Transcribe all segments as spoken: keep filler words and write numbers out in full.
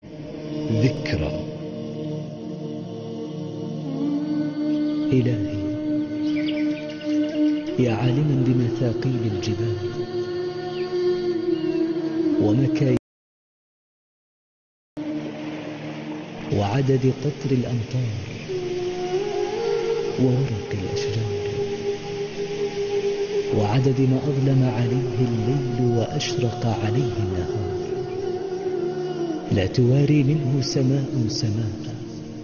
ذكرى. إلهي يا عالما بمثاقيل الجبال ومكاين وعدد قطر الأمطار وورق الأشجار وعدد ما أظلم عليه الليل وأشرق عليه النهار، لا تواري منه سماء سماء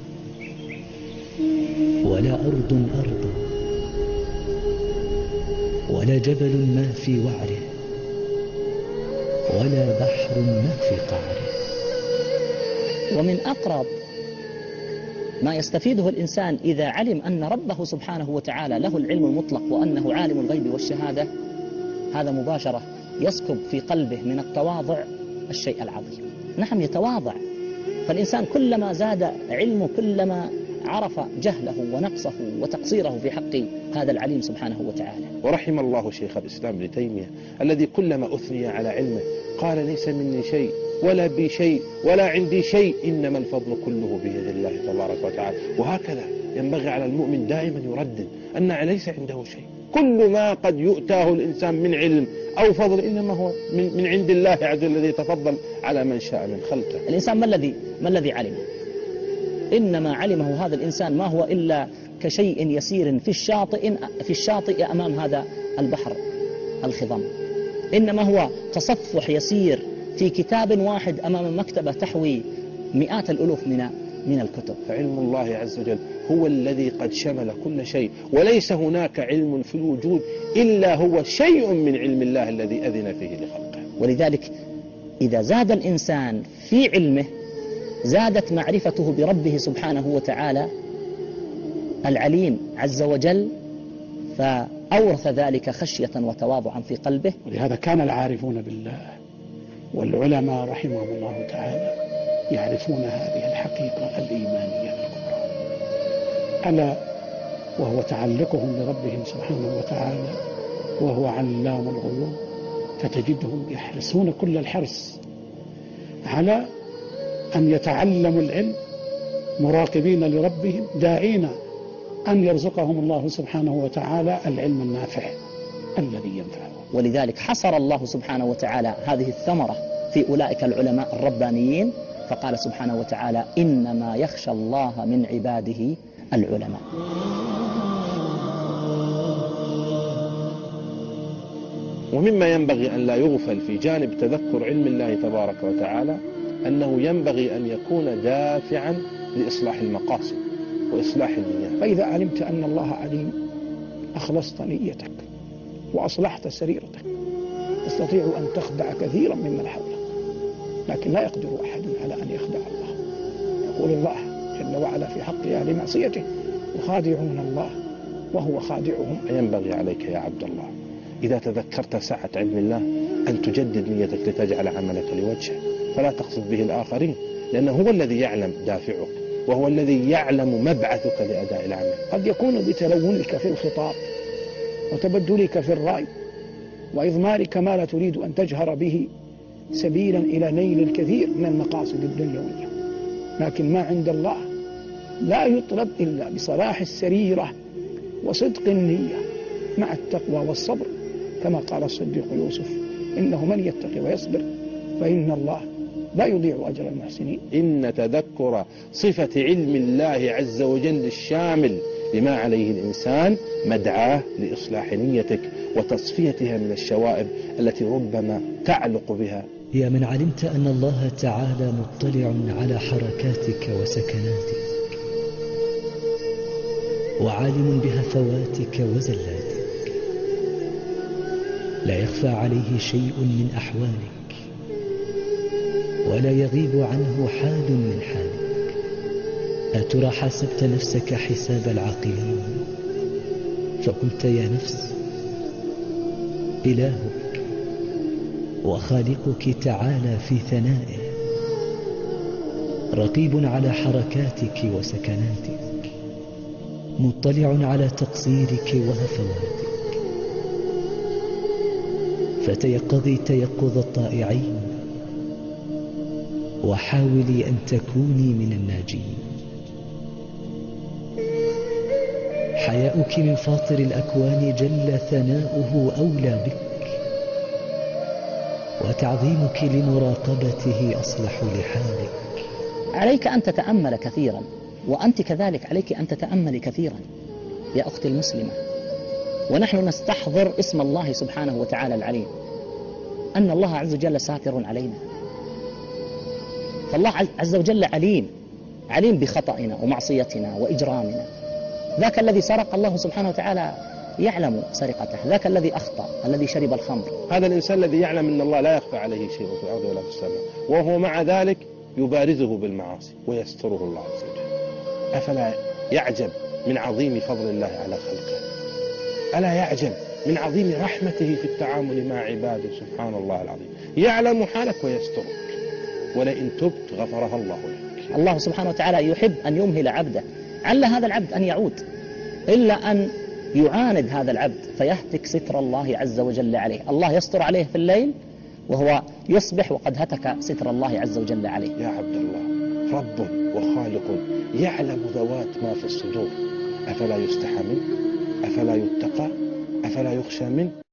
ولا أرض أرضا ولا جبل ما في وعره ولا بحر ما في قعره. ومن أقرب ما يستفيده الإنسان إذا علم أن ربه سبحانه وتعالى له العلم المطلق وأنه عالم الغيب والشهادة، هذا مباشرة يسكب في قلبه من التواضع الشيء العظيم. نعم يتواضع، فالإنسان كلما زاد علمه كلما عرف جهله ونقصه وتقصيره في حق هذا العليم سبحانه وتعالى. ورحم الله شيخ الإسلام ابن تيمية الذي كلما أثني على علمه قال ليس مني شيء ولا بي شيء ولا عندي شيء، إنما الفضل كله بيد الله تبارك وتعالى. وهكذا ينبغي على المؤمن دائما يردد أن ليس عنده شيء، كل ما قد يؤتاه الإنسان من علم أو فضل إنما هو من, من عند الله عز وجل الذي يتفضل على من شاء من خلقه. الإنسان ما الذي ما الذي علمه؟ إنما علمه هذا الإنسان ما هو إلا كشيء يسير في الشاطئ في الشاطئ أمام هذا البحر الخضم، إنما هو تصفح يسير في كتاب واحد أمام مكتبة تحوي مئات الألوف من من الكتب. فعلم الله عز وجل هو الذي قد شمل كل شيء، وليس هناك علم في الوجود إلا هو شيء من علم الله الذي أذن فيه لخلقه. ولذلك إذا زاد الإنسان في علمه زادت معرفته بربه سبحانه وتعالى العليم عز وجل، فأورث ذلك خشية وتواضعا في قلبه. ولهذا كان العارفون بالله والعلماء رحمهم الله تعالى يعرفون هذه الحقيقة الإيمانية الكبرى، ألا وهو تعلقهم بربهم سبحانه وتعالى وهو علام الغيوب، فتجدهم يحرصون كل الحرص على أن يتعلموا العلم مراقبين لربهم داعين أن يرزقهم الله سبحانه وتعالى العلم النافع الذي ينفعهم. ولذلك حصر الله سبحانه وتعالى هذه الثمرة في أولئك العلماء الربانيين، فقال سبحانه وتعالى إنما يخشى الله من عباده العلماء. ومما ينبغي أن لا يغفل في جانب تذكر علم الله تبارك وتعالى أنه ينبغي أن يكون دافعا لإصلاح المقاصد وإصلاح النيات. فإذا علمت أن الله عليم أخلصت نيتك وأصلحت سريرتك، تستطيع أن تخدع كثيرا ممن حولك، لكن لا يقدر أحد على أن يخدع الله. يقول الله جل وعلا في حق أهل معصيته يخادعون الله وهو خادعهم. ينبغي عليك يا عبد الله إذا تذكرت سعة علم الله أن تجدد نيتك لتجعل عملك لوجهه، فلا تقصد به الآخرين، لأنه هو الذي يعلم دافعك وهو الذي يعلم مبعثك لأداء العمل. قد يكون بتلونك في الخطاب وتبدلك في الرأي وإضمارك ما لا تريد أن تجهر به سبيلا إلى نيل الكثير من المقاصد الدنيوية، لكن ما عند الله لا يطلب إلا بصلاح السريرة وصدق النية مع التقوى والصبر، كما قال الصديق يوسف إنه من يتقي ويصبر فإن الله لا يضيع أجر المحسنين. إن تذكر صفة علم الله عز وجل الشامل لما عليه الإنسان مدعاه لإصلاح نيتك وتصفيتها من الشوائب التي ربما تعلق بها. يا من علمت أن الله تعالى مطلع على حركاتك وسكناتك وعالم بهفواتك وزلاتك، لا يخفى عليه شيء من أحوالك ولا يغيب عنه حال من حالك. أترى حاسبت نفسك حساب العاقلين فقلت يا نفس إلهك وخالقك تعالى في ثنائه رقيب على حركاتك وسكناتك، مطلع على تقصيرك وهفواتك، فتيقظي تيقظ الطائعين وحاولي أن تكوني من الناجين. حياؤك من فاطر الأكوان جل ثناؤه أولى بك، وتعظيمك لمراقبته أصلح لحالك. عليك أن تتأمل كثيرا، وأنت كذلك عليك أن تتأمل كثيرا يا أختي المسلمة. ونحن نستحضر اسم الله سبحانه وتعالى العليم، أن الله عز وجل ساتر علينا. فالله عز وجل عليم، عليم بخطئنا ومعصيتنا وإجرامنا. ذاك الذي سرق الله سبحانه وتعالى يعلم سرقته، ذاك الذي أخطأ، الذي شرب الخمر. هذا الإنسان الذي يعلم أن الله لا يخفى عليه شيء في الأرض ولا في السماء، وهو مع ذلك يبارزه بالمعاصي ويستره الله عز وجل. أفلا يعجب من عظيم فضل الله على خلقه؟ ألا يعجب من عظيم رحمته في التعامل مع عباده؟ سبحان الله العظيم، يعلم حالك ويسترك، ولئن تبت غفرها الله لك. الله سبحانه وتعالى يحب أن يمهل عبده، عل هذا العبد أن يعود، إلا أن يعاند هذا العبد فيهتك ستر الله عز وجل عليه. الله يستر عليه في الليل وهو يصبح وقد هتك ستر الله عز وجل عليه. يا عبد الله، رب وخالق يعلم ذوات ما في الصدور، أفلا يستحى منه؟ أفلا يتقى؟ أفلا يخشى منه؟